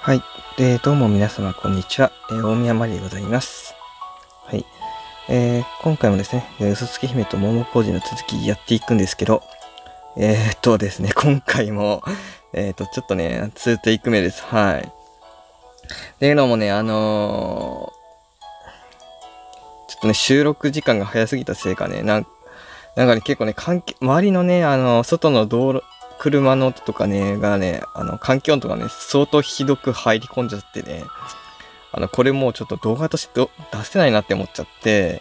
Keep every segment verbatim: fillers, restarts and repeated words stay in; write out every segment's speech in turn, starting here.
はい。で、どうも皆様、こんにちは。えー大宮まりでございます。はい。えー今回もですね、えー嘘つき姫と桃小路の続きやっていくんですけど、えーっとですね、今回も、えーっと、ちょっとね、にテイク目です。はい。っていうのもね、あのーちょっとね、収録時間が早すぎたせいかね、なんなんかね、結構ね、環境、周りのね、あの、外の道路、車の音とかね、がね、あの、環境音とかね、相当ひどく入り込んじゃってね、あの、これもうちょっと動画としてど出せないなって思っちゃって、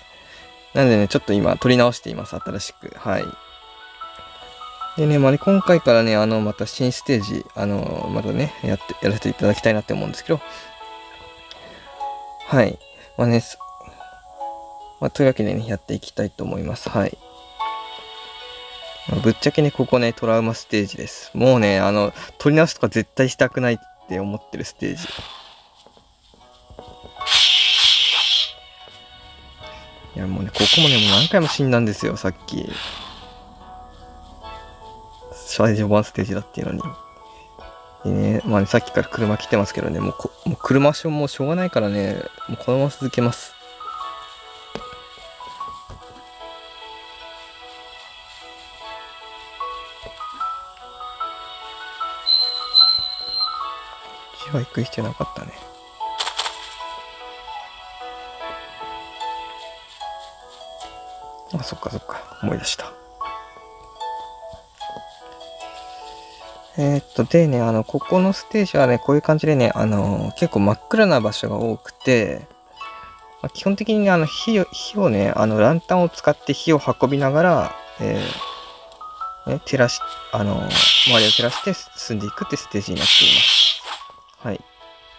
なんでね、ちょっと今撮り直しています、新しく。はい。でね、まあね、今回からね、あの、また新ステージ、あの、またね、やって、やらせていただきたいなって思うんですけど、はい。まあね、すまあ、というわけでね、やっていきたいと思います。はい。まあぶっちゃけね、ここね、トラウマステージです。もうね、あの、撮り直しとか絶対したくないって思ってるステージ。いや、もうね、ここもね、もう何回も死んだんですよ、さっき。最初ワンステージだっていうのに。でね、まあね、さっきから車来てますけどね、もうこ、もう車しょもうしょうがないからね、もうこのまま続けます。こっちは行く必要なかったね。あ、そっかそっか、思い出した。えー、っと、でね、あの、ここのステージはね、こういう感じでね、あの、結構真っ暗な場所が多くて、まあ、基本的にね、あの、火を、火をね、あの、ランタンを使って火を運びながら、えー、ね、照らし、あの、周りを照らして進んでいくってステージになっています。はい。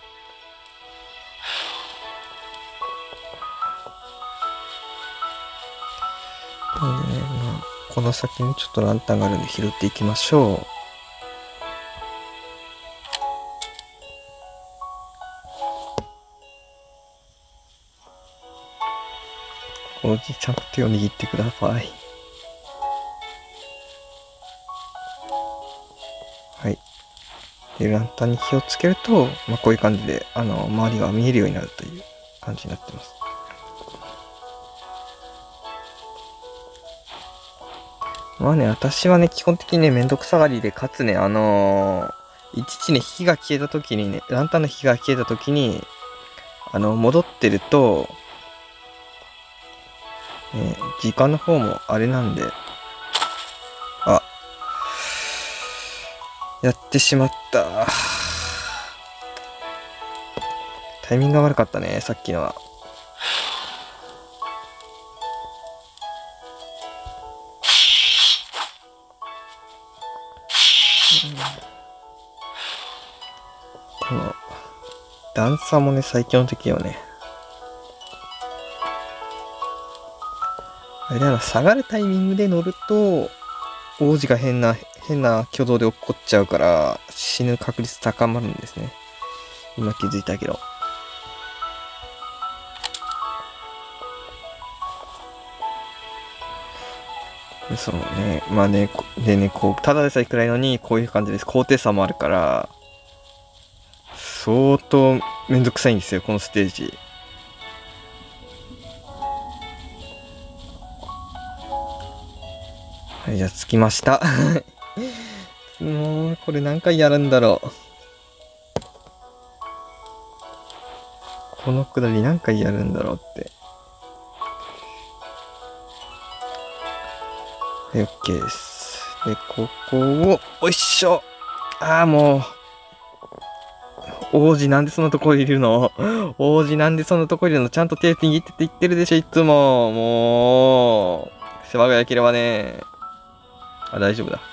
なんでね、まあ、この先にちょっとランタンがあるんで拾っていきましょう。おじちゃんと手を握ってください。はい。で、ランタンに火をつけると、まあ、こういう感じで、あの、周りが見えるようになるという感じになってます。まあね、私はね、基本的にね、めんどくさがりで、かつね、あのー、いちいちね、火が消えた時にね、ランタンの火が消えた時に、あの、戻ってると、ね、時間の方もあれなんで、あ、やってしまった。タイミングが悪かったね、さっきのは。この、段差もね、最強の時よね。あれだな、下がるタイミングで乗ると、王子が変な、変な挙動で落っこっちゃうから、死ぬ確率高まるんですね。今気づいたけど。そうね。まあね、でね、こう、ただでさえ暗いのに、こういう感じです。高低差もあるから、相当めんどくさいんですよ、このステージ。はい、じゃあ着きました。もう、これ何回やるんだろう。このくだり何回やるんだろうって。はい、OK です。で、ここを、おいしょ。ああ、もう。王子なんでそんなところにいるの？王子なんでそんなところにいるの？ちゃんと手握ってって言ってるでしょ、いつも。もう。世話が焼ければね。あ、大丈夫だ。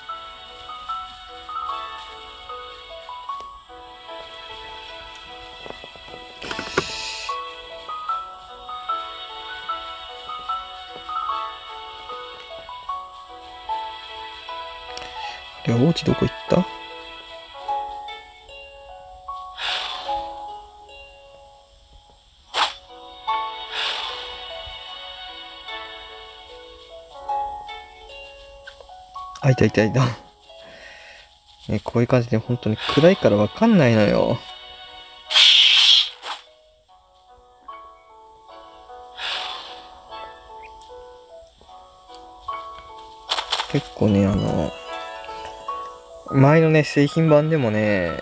で、王子どこ行った？あ、いたいたいた。ね、こういう感じで本当に暗いからわかんないのよ。 結構ね、あの、前のね、製品版でもね、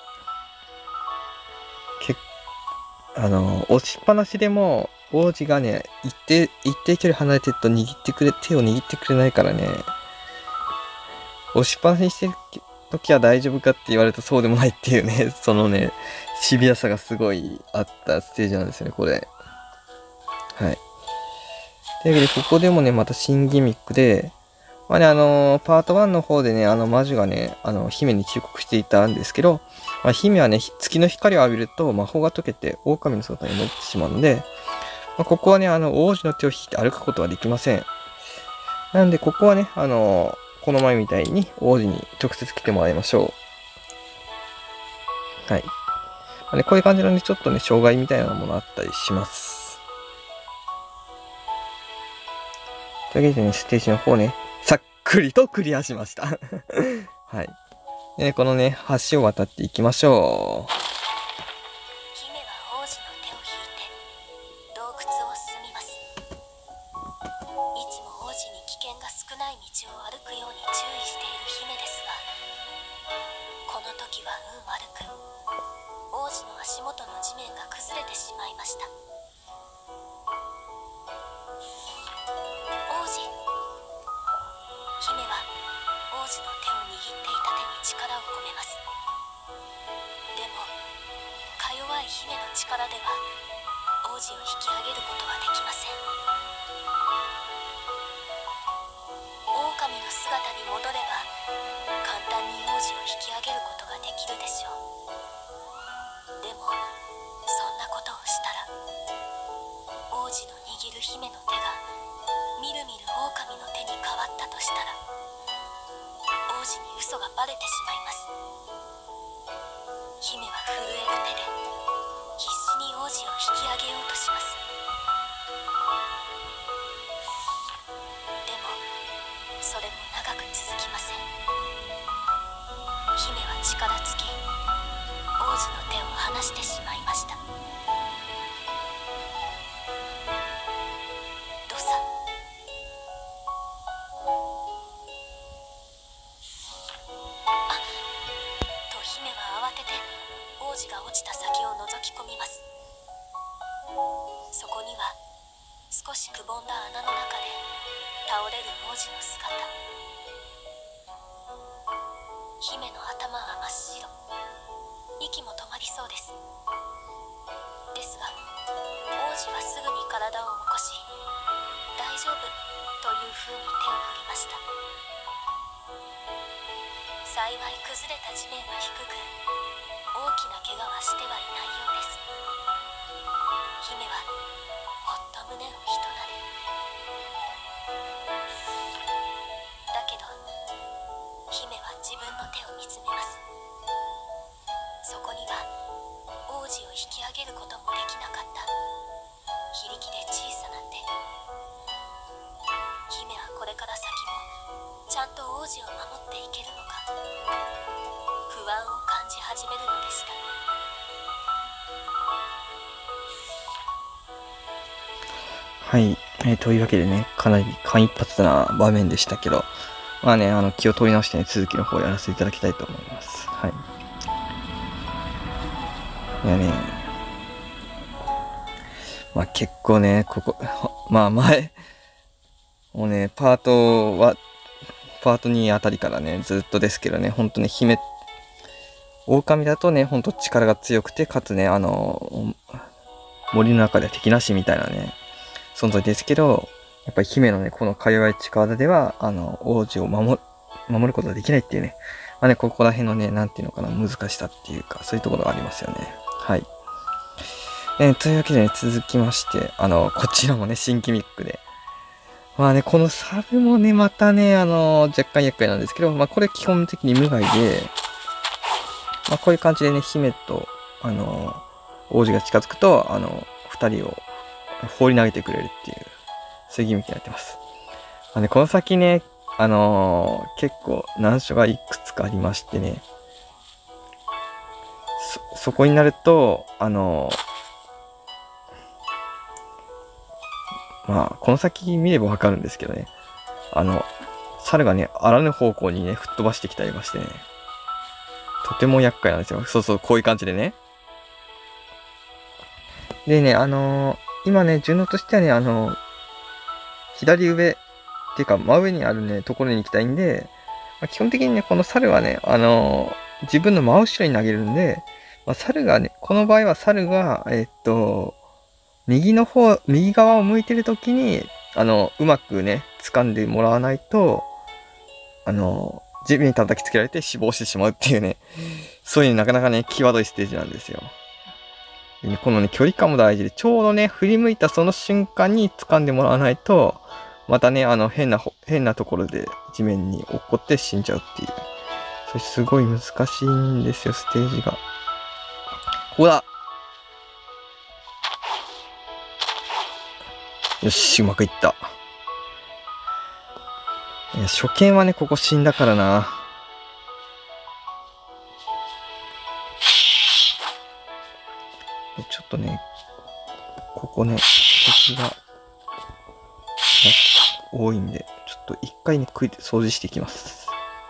けあの、押しっぱなしでも、王子がね、一定、一定距離離れてると握ってくれ、手を握ってくれないからね、押しっぱなしにしてる時は大丈夫かって言われるとそうでもないっていうね、そのね、シビアさがすごいあったステージなんですよね、これ。はい。というわけで、ここでもね、また新ギミックで、まあね、あのー、パートワンの方でね、あの魔女がね、あの、姫に忠告していたんですけど、まあ、姫はね、月の光を浴びると魔法が解けて狼の姿に戻ってしまうので、まあ、ここはね、あの、王子の手を引いて歩くことはできません。なんで、ここはね、あのー、この前みたいに王子に直接来てもらいましょう。はい。まあね、こういう感じのね、ちょっとね、障害みたいなものあったりします。というわけでね、ステージの方ね、さっくりとクリアしました。はい。でね、このね、橋を渡っていきましょう。 姫は王子の手を引いて洞窟を進みます。いつも王子に危険が少ない道を歩くように注意している姫ですが、この時は運悪く王子の足元の地面が崩れてしまいました。王子。姫は王子の手を握っていた手に力を込めます。でもか弱い姫の力では王子を引き上げることはできません。狼の姿に戻れば簡単に王子を引き上げることができるでしょう。でもそんなことをしたら王子の握る姫の手がみるみる狼の手に変わったとしたら王子に嘘がバレてしまいます。姫は震える手で必死に王子を引き上げようとします。でもそれも長く続きません。姫は力尽き王子の手を離してしまいました。ドサ。あっと姫は慌てて王子が落ちた先を覗き込みます。そこには少しくぼんだ穴の中で倒れる王子の姿。姫の頭は真っ白、息も止まりそうです。ですが王子はすぐに体を起こし大丈夫というふうに手を振りました。幸い崩れた地面は低く大きな怪我はしてはいないようです。姫はほっと胸を一なで。だけど姫は自分の手を見つめます。そこには王子を引き上げることもできなかった非力で小さな手。姫はこれから先もちゃんと王子を守っていけるのか不安を感じ始めるのでした。 はい、えー。というわけでね、かなり間一髪な場面でしたけど、まあね、あの、気を取り直してね、続きの方をやらせていただきたいと思います。はい。いやね、まあ結構ね、ここ、まあ前、もうね、パートは、パートにあたりからね、ずっとですけどね、ほんとね、姫、狼だとね、ほんと力が強くて、かつね、あの、森の中では敵なしみたいなね、存在ですけど、やっぱり姫のね、このか弱い力では、あの、王子を守、守ることができないっていうね、まあね、ここら辺のね、なんていうのかな、難しさっていうか、そういうところがありますよね。はい。えー、というわけでね、続きまして、あの、こちらもね、新ギミックで、まあね、このサブもね、またね、あの、若干厄介なんですけど、まあこれ基本的に無害で、まあこういう感じでね、姫と、あの、王子が近づくと、あの、二人を放り投げてくれるっていう、そういうギミックになってます。まあね、この先ね、あのー、結構難所がいくつかありましてね、 そこになると、あの、まあ、この先見ればわかるんですけどね。あの、猿がね、あらぬ方向にね、吹っ飛ばしてきたりましてね。とても厄介なんですよ。そうそう、こういう感じでね。でね、あのー、今ね、順応としてはね、あのー、左上、っていうか、真上にあるね、ところに行きたいんで、まあ、基本的にね、この猿はね、あのー、自分の真後ろに投げるんで、まあ、猿がね、この場合は猿が、えー、っと、右の方、右側を向いてるときに、あの、うまくね、掴んでもらわないと、あの、地面に叩きつけられて死亡してしまうっていうね、そういうなかなかね、際どいステージなんですよ。でね、このね、距離感も大事で、ちょうどね、振り向いたその瞬間に掴んでもらわないと、またね、あの、変な、変なところで地面に落っこって死んじゃうっていう。それすごい難しいんですよ、ステージが。ここだ！よし、うまくいった。いや、初見はね、ここ死んだからな。でちょっとね、ここね、敵が多いんで、ちょっと一回ね、食いて掃除していきます。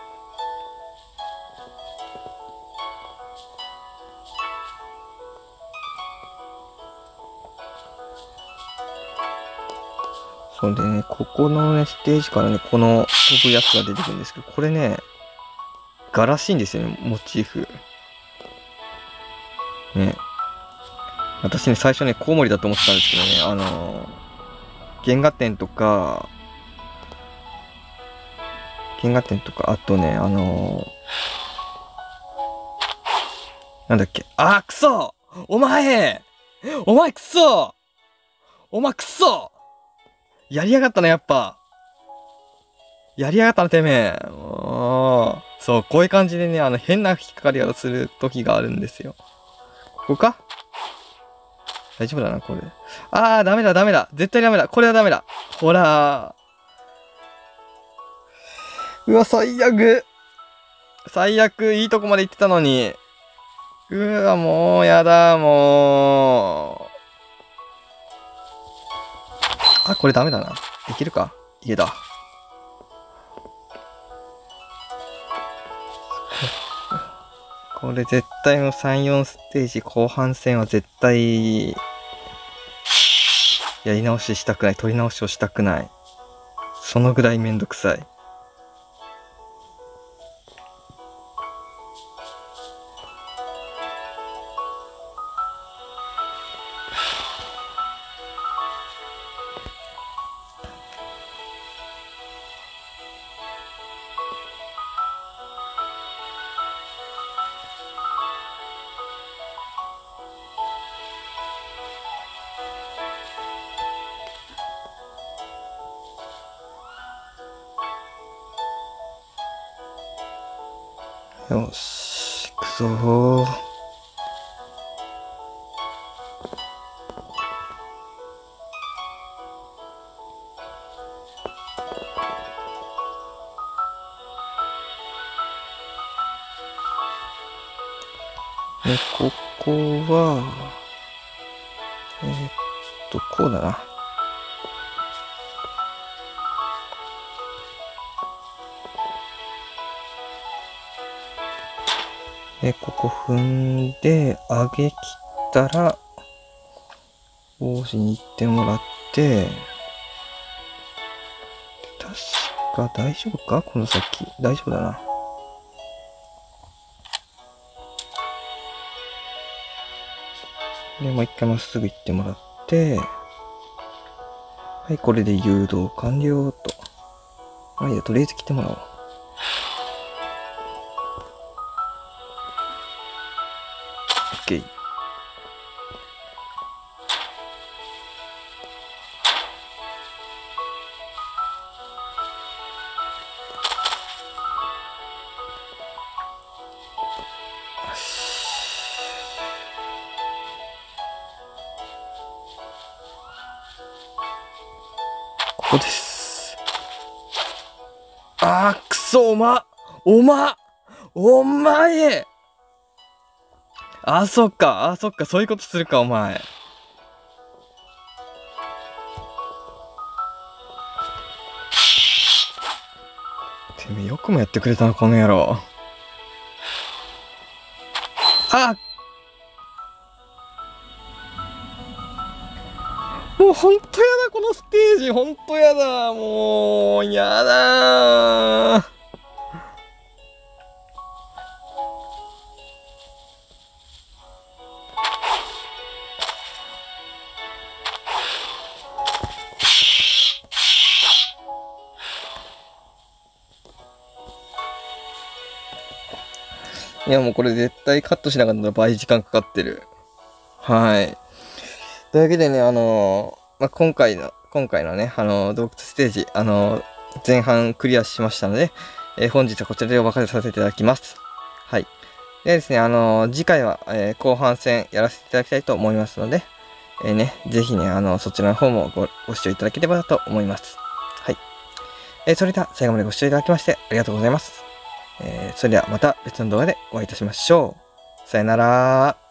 それでね、ここのね、ステージからね、この飛ぶやつが出てくるんですけど、これね、柄らしいんですよね、モチーフ。ね。私ね、最初ね、コウモリだと思ってたんですけどね、あのー、原画展とか、原画展とか、あとね、あのー、なんだっけ、あー、くそお前お前くそお前くそやりやがったな、やっぱ。やりやがったな、てめえ。もう、そう、こういう感じでね、あの、変な引っかかりをする時があるんですよ。ここか大丈夫だな、これ。あー、ダメだ、ダメだ。絶対ダメだ。これはダメだ。ほらー。うわ、最悪。最悪、いいとこまで行ってたのに。うわ、もう、やだ、もう。あ、これダメだな。いけるかいけた。これ絶対のさん、よんステージ後半戦は絶対、やり直ししたくない。取り直しをしたくない。そのぐらいめんどくさい。よし、行くぞー。で、ここは、えー、っと、こうだな。で、ここ踏んで、上げ切ったら、王子に行ってもらって、確か大丈夫かこの先。大丈夫だな。で、もう一回まっすぐ行ってもらって、はい、これで誘導完了と。まあいいや、とりあえず来てもらおう。OK。ここです。あー、くそ、おま、おま、お前あ、そっか。あ、そっか。そういうことするか、お前。てめえ、よくもやってくれたな、この野郎。あ、もうほんとやだ、このステージ。ほんとやだ。もう、やだー。いや、もうこれ絶対カットしなかったら倍時間かかってる。はい。というわけでね、あのー、まあ、今回の、今回のね、あのー、洞窟ステージ、あのー、前半クリアしましたので、えー、本日はこちらでお別れさせていただきます。はい。でですね、あの次回は、え後半戦やらせていただきたいと思いますので、えね、ぜひね、あの、そちらの方もご、ご視聴いただければと思います。はい。えそれでは最後までご視聴いただきましてありがとうございます。えそれではまた別の動画でお会いいたしましょう。さよなら。